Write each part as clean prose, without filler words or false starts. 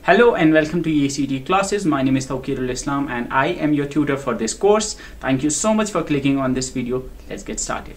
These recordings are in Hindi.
Hello and welcome to EACT classes. My name is Tawqirul Islam and I am your tutor for this course. Thank you so much for clicking on this video. Let's get started.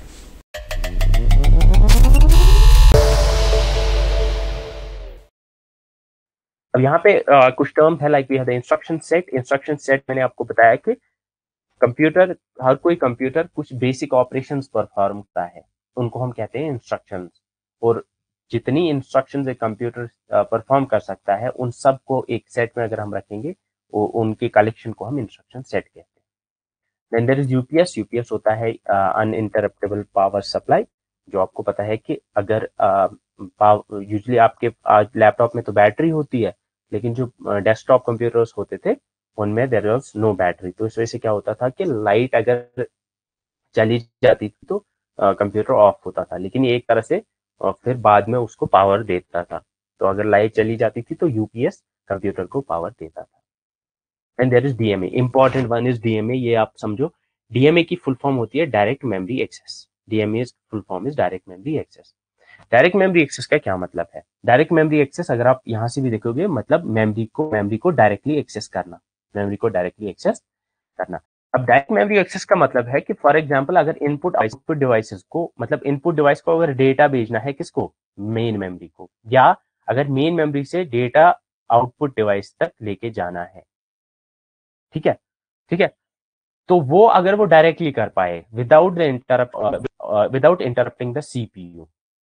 अब यहाँ पे कुछ टर्म है like we have the instruction set. Instruction set मैंने आपको बताया कि कंप्यूटर, हर कोई कंप्यूटर कुछ बेसिक ऑपरेशंस परफॉर्म करता है, उनको हम कहते हैं इंस्ट्रक्शंस। और जितनी इंस्ट्रक्शंस एक कंप्यूटर परफॉर्म कर सकता है उन सब को एक सेट में अगर हम रखेंगे उनके कलेक्शन को हम इंस्ट्रक्शन सेट कहते हैं। Then there is UPS. UPS होता है अनइंटरप्टेबल पावर सप्लाई, जो आपको पता है कि अगर यूजुअली आपके लैपटॉप में तो बैटरी होती है, लेकिन जो डेस्कटॉप कंप्यूटर्स होते थे उनमें देयर वाज नो बैटरी। तो इस वजह से क्या होता था कि लाइट अगर चली जाती थी तो कंप्यूटर ऑफ होता था, लेकिन ये एक तरह से फिर बाद में उसको पावर देता था। तो अगर लाइट चली जाती थी तो यूपीएस कंप्यूटर को पावर देता था। And there is DMA, important one is DMA. ये आप समझो, डीएमए की फुल फॉर्म होती है direct memory access. DMA full form is direct memory access. Direct memory access का क्या मतलब है? डायरेक्ट मेमोरी एक्सेस अगर आप यहां से भी देखोगे, मतलब मेमोरी को डायरेक्टली एक्सेस करना, मेमोरी को डायरेक्टली एक्सेस करना। अब डायरेक्ट मेमोरी एक्सेस का मतलब है कि फॉर एग्जांपल अगर इनपुट आउटपुट डिवाइसेस को, मतलब इनपुट डिवाइस को अगर डेटा भेजना है किसको, मेन मेमोरी को, या अगर मेन मेमोरी से डेटा आउटपुट डिवाइस तक लेके जाना है, ठीक है, ठीक है, तो वो अगर वो डायरेक्टली कर पाए विदाउट इंटरप्टिंग द सीपीयू।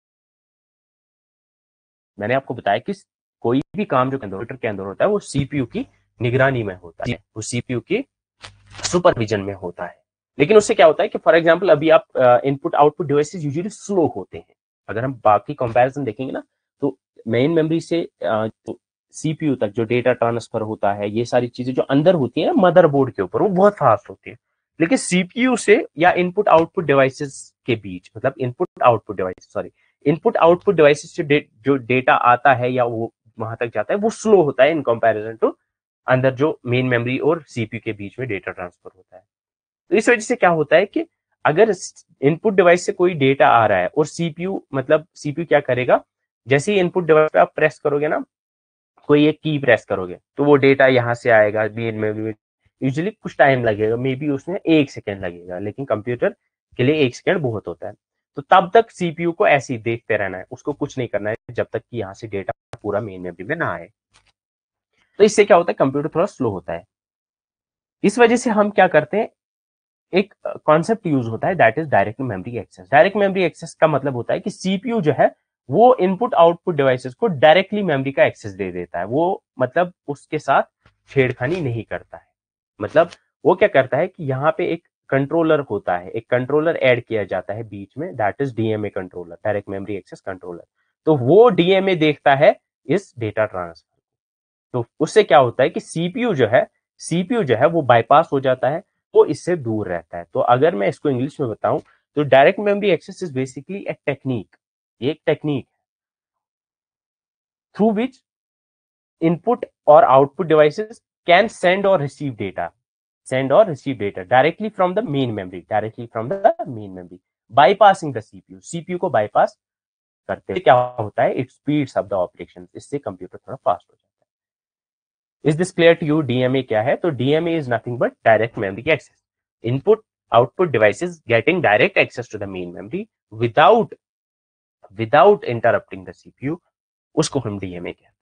मैंने आपको बताया कि कोई भी काम जो कंप्यूटर के अंदर होता है वो सीपीयू की निगरानी में होता है, वो सीपीयू की सुपरविजन में होता है। लेकिन उससे क्या होता है कि फॉर एग्जांपल अभी आप input output devices usually slow होते हैं। अगर हम बाकी कंपैरिजन देखेंगे ना, तो मेन मेमोरी से सीपीयू तक जो डेटा ट्रांसफर होता है, ये सारी चीजें जो अंदर होती है मदरबोर्ड के ऊपर, वो बहुत फास्ट होती है। लेकिन सीपीयू से या इनपुट आउटपुट डिवाइसेस के बीच, मतलब इनपुट आउटपुट डिवाइसेस से जो डेटा आता है या वो वहां तक जाता है, वो स्लो होता है इन कंपैरिजन टू अंदर जो मेन मेमोरी और सीपीयू के बीच में डेटा ट्रांसफर होता है। तो इस वजह से क्या होता है कि अगर इनपुट डिवाइस से कोई डेटा आ रहा है और सीपीयू, मतलब सीपीयू क्या करेगा, जैसे ही इनपुट डिवाइस पे आप प्रेस करोगे ना, कोई एक की प्रेस करोगे, तो वो डेटा यहाँ से आएगा मेन मेमोरी में। यूजुअली कुछ टाइम लगेगा, मे बी उसमें 1 सेकेंड लगेगा, लेकिन कंप्यूटर के लिए 1 सेकेंड बहुत होता है। तो तब तक सीपीयू को ऐसे ही देखते रहना है, उसको कुछ नहीं करना है जब तक कि यहाँ से डेटा पूरा मेन मेमोरी में ना आए। तो इससे क्या होता है, कंप्यूटर थोड़ा स्लो होता है। इस वजह से हम क्या करते हैं, एक कॉन्सेप्ट यूज होता है, that is direct memory access. Direct memory access का मतलब होता है कि सीपीयू जो है वो इनपुट आउटपुट डिवाइसेस को डायरेक्टली मेमोरी का एक्सेस दे देता है। वो मतलब उसके साथ छेड़खानी नहीं करता है। मतलब वो क्या करता है कि यहाँ पे एक कंट्रोलर होता है, एक कंट्रोलर ऐड किया जाता है बीच में, that is DMA controller, direct memory access controller. तो वो डीएमए देखता है इस डेटा ट्रांसफर। तो उससे क्या होता है कि सीपीयू जो है वो बाईपास हो जाता है, वो इससे दूर रहता है। तो अगर मैं इसको इंग्लिश में बताऊं तो direct memory access is basically a technique, ये एक टेक्निक थ्रू विच इनपुट और output devices can send or receive data directly from the main memory, bypassing the CPU को बाईपास करते हैं। क्या होता है, it speeds up the operation, इससे कंप्यूटर थोड़ा फास्ट हो जाता है। Is this clear to you? DMA क्या है? तो DMA is nothing but direct memory access. Input output devices getting direct access to the main memory without interrupting the CPU, उसको हम डीएमए कहते हैं।